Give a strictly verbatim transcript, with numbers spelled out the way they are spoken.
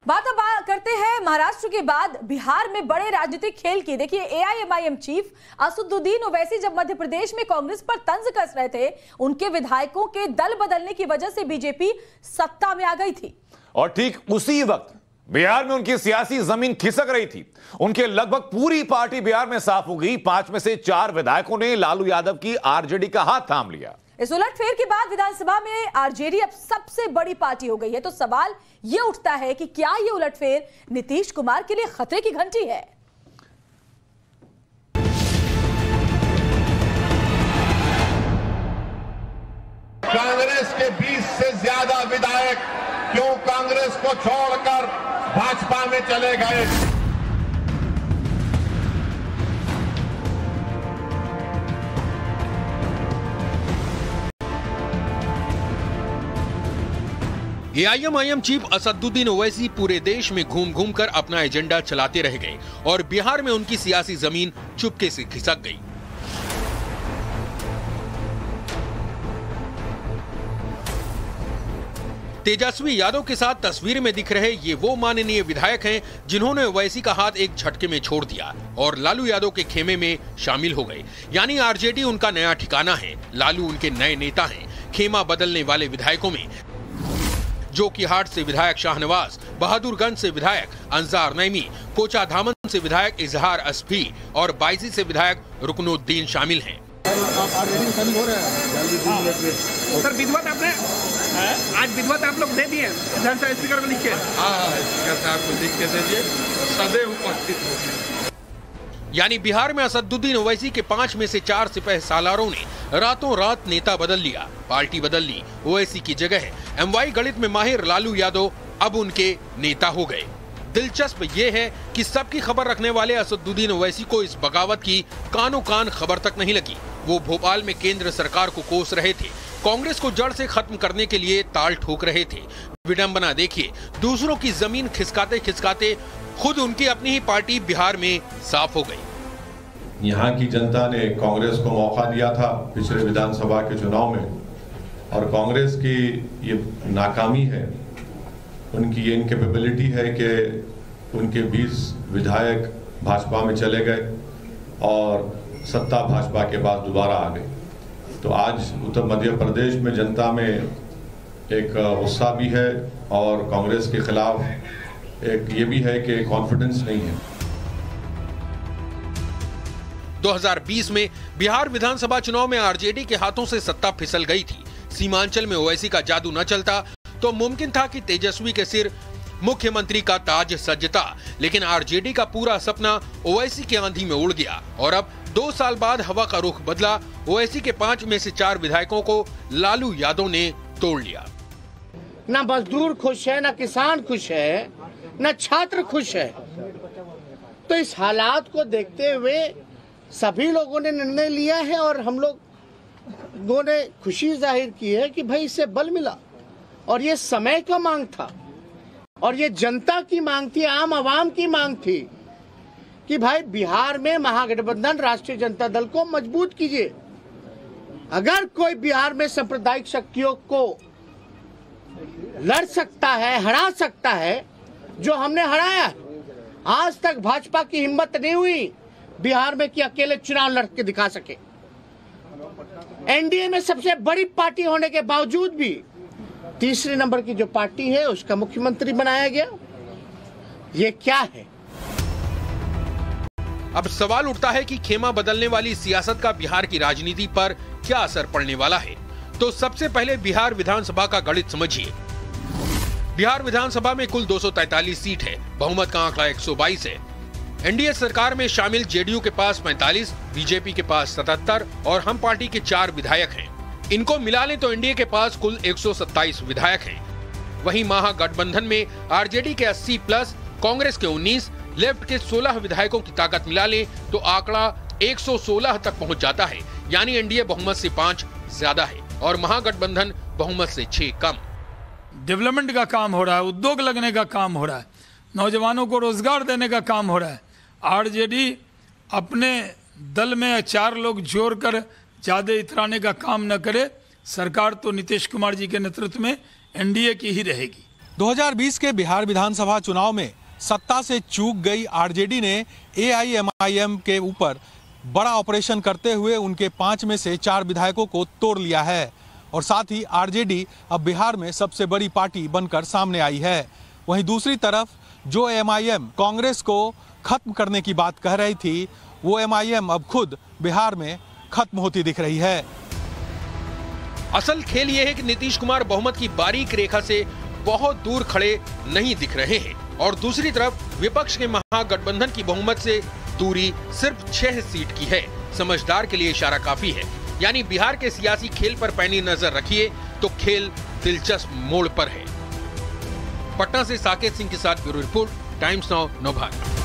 बात अब करते हैं महाराष्ट्र के बाद बिहार में बड़े राजनीतिक खेल की। देखिए, एआईएमआईएम चीफ असदुद्दीन ओवैसी जब मध्य प्रदेश में कांग्रेस पर तंज कस रहे थे, उनके विधायकों के दल बदलने की वजह से बीजेपी सत्ता में आ गई थी। और ठीक उसी वक्त बिहार में उनकी सियासी जमीन खिसक रही थी। उनके लगभग पूरी पार्टी बिहार में साफ हो गई। पांच में से चार विधायकों ने लालू यादव की आरजेडी का हाथ थाम लिया। इस उलटफेर के बाद विधानसभा में आरजेडी अब सबसे बड़ी पार्टी हो गई है। तो सवाल यह उठता है कि क्या यह उलटफेर नीतीश कुमार के लिए खतरे की घंटी है? कांग्रेस के बीस से ज्यादा विधायक क्यों कांग्रेस को छोड़कर भाजपा में चले गए? एआईएमआईएम चीफ असदुद्दीन ओवैसी पूरे देश में घूम घूम कर अपना एजेंडा चलाते रह गए और बिहार में उनकी सियासी जमीन चुपके से खिसक गई। तेजस्वी यादव के साथ तस्वीर में दिख रहे ये वो माननीय विधायक हैं जिन्होंने ओवैसी का हाथ एक झटके में छोड़ दिया और लालू यादव के खेमे में शामिल हो गए। यानी आरजेडी उनका नया ठिकाना है, लालू उनके नए नेता हैं। खेमा बदलने वाले विधायकों में जोकीहाट से विधायक शाहनवाज, बहादुरगंज से विधायक अंजार नईमी, कोचाधामन से विधायक इजहार असफी और बायसी से विधायक रुकनुद्दीन शामिल हैं। सर विधवत आपने आज विधवत आप लोग दे दिए विधानसभा स्पीकर को लिख के? हाँ, स्पीकर साहब को लिख के दे दिए, सदैव उपस्थित होंगे। यानी बिहार में असदुद्दीन ओवैसी के पांच में से चार सिपह सालारों ने रातों रात नेता बदल लिया, पार्टी बदल ली। ओवैसी की जगह एमवाई गणित में माहिर लालू यादव अब उनके नेता हो गए। दिलचस्प ये है कि सबकी खबर रखने वाले असदुद्दीन ओवैसी को इस बगावत की कानो कान खबर तक नहीं लगी। वो भोपाल में केंद्र सरकार को कोस रहे थे, कांग्रेस को जड़ से खत्म करने के लिए ताल ठोक रहे थे। विडंबना देखिए, दूसरों की जमीन खिसकाते खिसकाते खुद उनकी अपनी ही पार्टी बिहार में साफ हो गई। यहाँ की जनता ने कांग्रेस को मौका दिया था पिछले विधानसभा के चुनाव में, और कांग्रेस की ये नाकामी है, उनकी ये इनकेपेबिलिटी है कि उनके बीस विधायक भाजपा में चले गए और सत्ता भाजपा के बाद दोबारा आ गई। तो आज उत्तर मध्य प्रदेश में जनता में एक गुस्सा भी है और कांग्रेस के खिलाफ एक ये भी है कि कॉन्फिडेंस नहीं है। दो हज़ार बीस में बिहार विधानसभा चुनाव में आरजेडी के हाथों से सत्ता फिसल गई थी। सीमांचल में ओवैसी का जादू न चलता तो मुमकिन था कि तेजस्वी के सिर मुख्यमंत्री का ताज सजता, लेकिन आरजेडी का पूरा सपना ओवैसी की आंधी में उड़ गया और अब दो साल बाद हवा का रुख बदला। ओवैसी के पांच में से चार विधायकों को लालू यादव ने तोड़ लिया। ना मजदूर खुश है, ना किसान खुश है, ना छात्र खुश है। तो इस हालात को देखते हुए सभी लोगों ने निर्णय लिया है और हम लोगों ने खुशी जाहिर की है कि भाई इससे बल मिला और ये समय का मांग था और ये जनता की मांग थी, आम आवाम की मांग थी कि भाई बिहार में महागठबंधन राष्ट्रीय जनता दल को मजबूत कीजिए। अगर कोई बिहार में सांप्रदायिक शक्तियों को लड़ सकता है, हरा सकता है, जो हमने हराया, आज तक भाजपा की हिम्मत नहीं हुई बिहार में कि अकेले चुनाव लड़ के दिखा सके। एनडीए में सबसे बड़ी पार्टी होने के बावजूद भी तीसरे नंबर की जो पार्टी है उसका मुख्यमंत्री बनाया गया। ये क्या है? अब सवाल उठता है कि खेमा बदलने वाली सियासत का बिहार की राजनीति पर क्या असर पड़ने वाला है। तो सबसे पहले बिहार विधानसभा का गणित समझिए। बिहार विधानसभा में कुल दो सौ तैंतालीस सीट है, बहुमत का आंकड़ा एक सौ बाईस है। एनडीए सरकार में शामिल जेडीयू के पास पैंतालीस, बीजेपी के पास सतहत्तर और हम पार्टी के चार विधायक हैं। इनको मिला लें तो एनडीए के पास कुल एक सौ सत्ताईस विधायक हैं। वहीं महागठबंधन में आरजेडी के अस्सी प्लस, कांग्रेस के उन्नीस, लेफ्ट के सोलह विधायकों की ताकत मिला लें तो आंकड़ा एक सौ सोलह तक पहुंच जाता है। यानी एनडीए बहुमत से पांच ज्यादा है और महागठबंधन बहुमत से छह कम। डेवलपमेंट का काम हो रहा है, उद्योग लगने का काम हो रहा है, नौजवानों को रोजगार देने का काम हो रहा है। आरजेडी अपने दल में चार लोग जोड़कर ज्यादा इतराने का काम न करे। सरकार तो नीतीश कुमार जी के नेतृत्व में एनडीए की ही रहेगी। दो हज़ार बीस के बिहार विधानसभा चुनाव में सत्ता से चूक गई आरजेडी ने ए आई एम आई एम के ऊपर बड़ा ऑपरेशन करते हुए उनके पांच में से चार विधायकों को तोड़ लिया है और साथ ही आरजेडी अब बिहार में सबसे बड़ी पार्टी बनकर सामने आई है। वहीं दूसरी तरफ जो एम आई एम कांग्रेस को खत्म करने की बात कह रही थी, वो एम आई एम अब खुद बिहार में खत्म होती दिख रही है। असल खेल ये है कि नीतीश कुमार बहुमत की बारीक रेखा से बहुत दूर खड़े नहीं दिख रहे हैं और दूसरी तरफ विपक्ष के महागठबंधन की बहुमत से दूरी सिर्फ छह सीट की है। समझदार के लिए इशारा काफी है, यानी बिहार के सियासी खेल पर पैनी नजर रखिए तो खेल दिलचस्प मोड़ पर है। पटना से साकेत सिंह के साथ bureau report, times now Navbharat.